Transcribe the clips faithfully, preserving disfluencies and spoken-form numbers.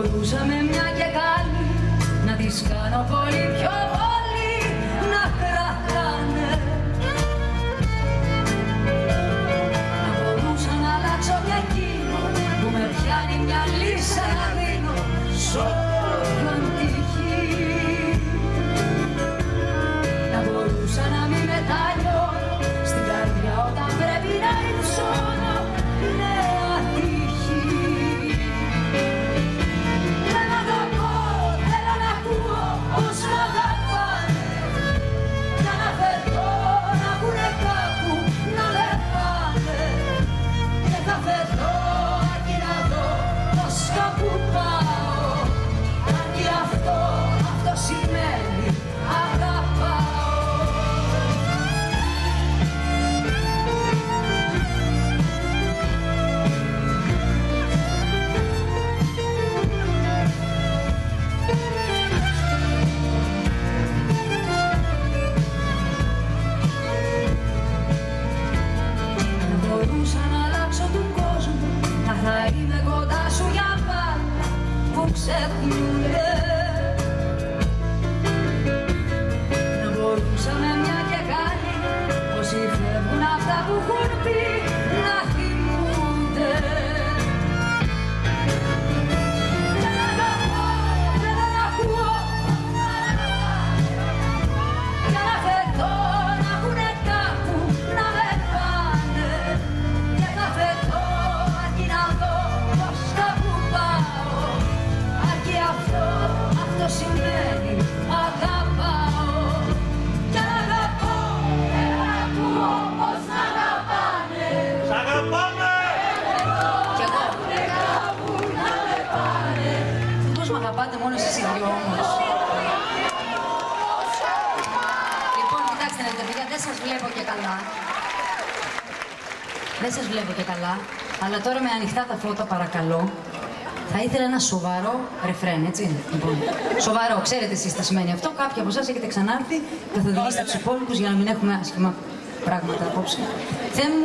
μπορούσαμε μια και καλή να τις κάνω πολύ πιο πολύ να κρατάνε. Να μπορούσα να αλλάξω και εκείνο που με πιάνει μια λύσα να δίνω σ' όποιον τύχει. Να μπορούσα να μην μετανιώνω στην καρδιά όταν πρέπει να υψώνω νέα τύχη. Δεν αγαπώ, θέλω να ακούω πως μ' αγαπάνε για να φερθώ να ακούνε κάπου να με πάνε και θα φερθώ αρκεί να δω πως κάπου πάω αρκεί αυτό, αυτό σημαίνει αγαπάω. Θα είμαι κοντά σου για πάντα που ξεχνιούνται. Να μπορούσαμε μια και καλή όσοι φεύγουν αυτά που έχουν πει να θυμούνται. Δεν αγαπώ, θέλω να ακούω για να φερθώ να ακούνε κάπου να με πάνε και θα φερθώ αυτό σημαίνει αγαπάω κι αγαπώ, θέλω να ακούω πως να αγαπάνε. Σ' αγαπάμε! Κι εγώ κάπου να με πάνε. Πώς μ' αγαπάτε μόνο εσείς οι δυο όμως. Λοιπόν, κοιτάξτε να δείτε παιδιά, δεν σας βλέπω και καλά. Δεν σας βλέπω και καλά, αλλά τώρα με ανοιχτά τα φώτα παρακαλώ. Θα ήθελα ένα σοβαρό ρεφρέν, έτσι. Λοιπόν, σοβαρό, ξέρετε εσείς τι σημαίνει αυτό. Κάποιοι από εσάς έχετε ξανάρθει και θα οδηγήσετε τους υπόλοιπους για να μην έχουμε άσχημα πράγματα απόψε. Θεέ μου.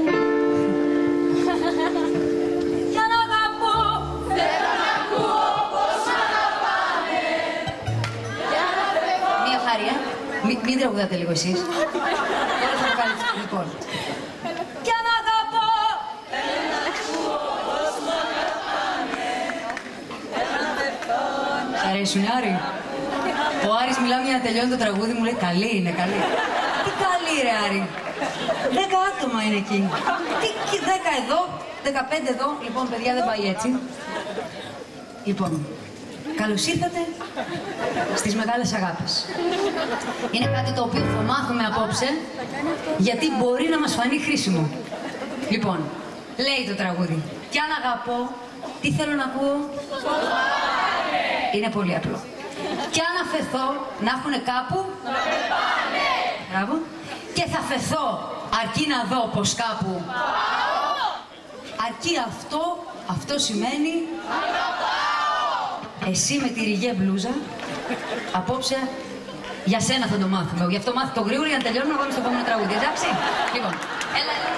Για να αγαπώ, θέλω να ακούω πως αγαπάνε. Για να φεύγω. Μία χάρη, ε. Μην, μην τραγουδάτε λίγο εσείς. Τώρα θα το κάνετε. Λοιπόν. Για να αγαπώ. Σ' αρέσουνε, Άρη? Ο Άρης μιλάμε για να τελειώνει το τραγούδι, μου λέει καλή είναι, καλή. Τι καλή ρε Άρη. Δέκα άτομα είναι εκεί. Τι, δέκα εδώ, δεκαπέντε εδώ. Λοιπόν, παιδιά, δεν πάει έτσι. Λοιπόν, καλώς ήρθατε στις μεγάλες αγάπες. Είναι κάτι το οποίο θα μάθουμε απόψε, γιατί μπορεί να μας φανεί χρήσιμο. Λοιπόν, λέει το τραγούδι. Κι αν αγαπώ, τι θέλω να ακούω? Είναι πολύ απλό. Κι αν αφεθώ να έχουνε κάπου να με πάνε. Μπράβο. Και θα φεθώ αρκεί να δω πως κάπου πάω. Αρκεί αυτό, αυτό σημαίνει αγαπάω. Εσύ με τη ριγέ μπλούζα, απόψε για σένα θα το μάθουμε. Γι' αυτό μάθει το γρήγορο για να τελειώνουμε να πάμε στο επόμενο τραγούδι. Εντάξει. Λοιπόν, έλα, έλα.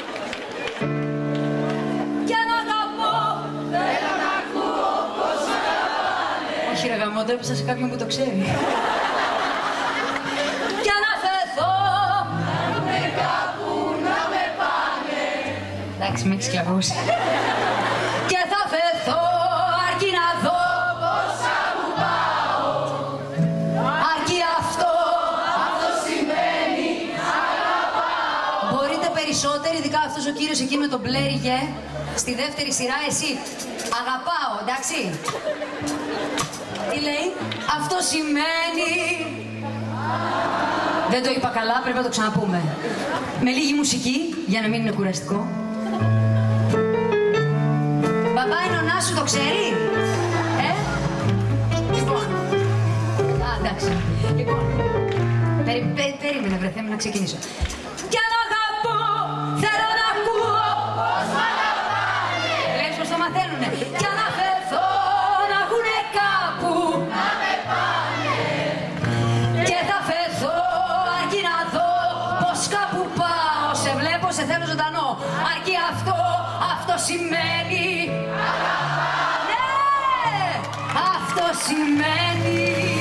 Όχι ρε γαμώτο, έπεσα σε κάποιον που το ξέρει. Κι αν αφεθώ να με κάπου να με πάνε. Εντάξει, με έχεις κλαβώσει. Και θα φεθώ αρκεί να δω πως κάπου πάω. Αρκεί αυτό, αυτό σημαίνει αγαπάω. Μπορείτε περισσότεροι, ειδικά αυτός ο κύριος εκεί με τον μπλε ριγέ, στη δεύτερη σειρά εσύ. Αγαπάω, εντάξει. Τι λέει? Αυτό σημαίνει... Δεν το είπα καλά, πρέπει να το ξαναπούμε. Με λίγη μουσική, για να μην είναι κουραστικό. Μπαμπά, η νονά σου το ξέρει? Ε? Λοιπόν. Α, εντάξει. Λοιπόν. Περί, πέ, περίμενε, βρε, θέλω να ξεκινήσω. Κι αν αγαπώ, θέλω να ακούω πως μ' αγαπάνε. Βλέπεις πως το μαθαίνουνε. Κι αν αφεθώ να ακούνε κάπου να με πάνε. Και θα φεθώ αρκεί να δω πως κάπου πάω. Σε βλέπω, σε θέλω ζωντανό. Αρκεί αυτό, αυτό σημαίνει αγαπάω. Ναι! αυτό σημαίνει